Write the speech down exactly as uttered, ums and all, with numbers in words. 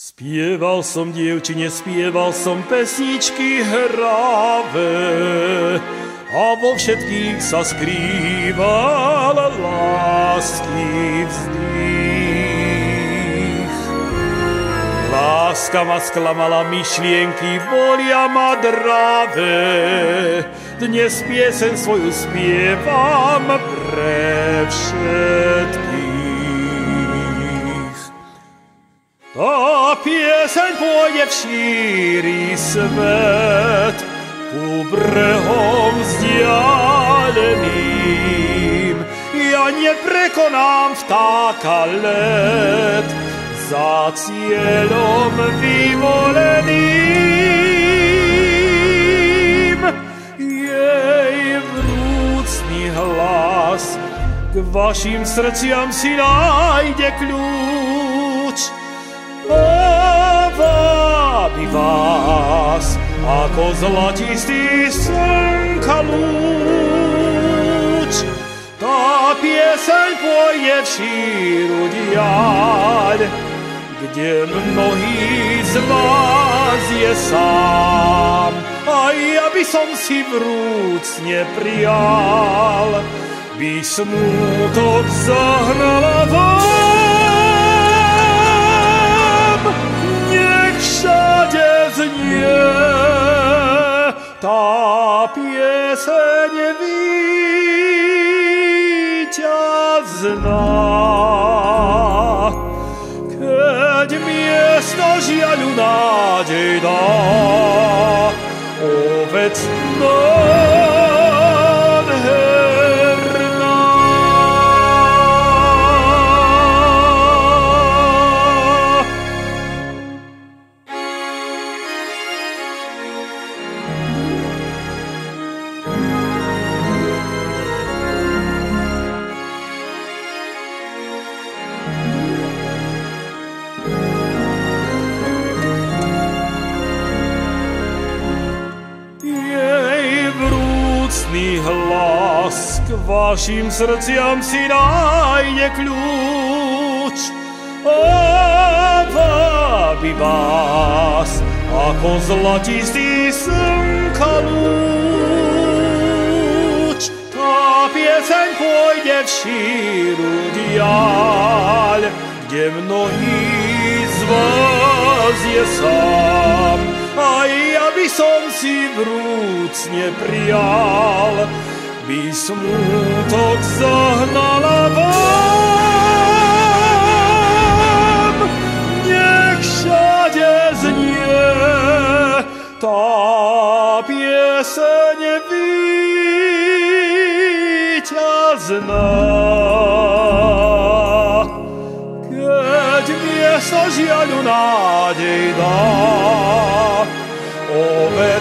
Spieval som dievčine, spieval som pesničky hravé a vo všetkých sa skrýval lásky vzdych. Láska ma sklamala, myšlienky bolia ma dravé, dnes piesen svoju spievam pre všetkých. Tá pieseň pôjde v šíri svet, ku brehom vzdialeným. Ja neprekonám vtáka let, za cieľom vyvoleným. Jej vrúcný hlas k vašim srdciam si nájde kľúč a vábi vás ako zlatistý slnka lúč. Tá pieseň pôjde v šíru diaľ, kde mnohý z vás je sám, a ja by som si vrúcne prijal, by smútok zahnala vám. Nech všade znie tá pieseň víťazná, keď miesto žiaľu nádej dá ovec nádherná. Hlas k vašim srdciam si nájde kľúč a vábi vás ako zlatistý slnka lúč. Tá pieseň pôjde v šíru diaľ, kde mnohý z vás je sám, a ja by som si vrúcne prijal, by smútok zahnala vám. Nech všade znie tá pieseň víťazná, keď miesto žiaľu nádej dá ovec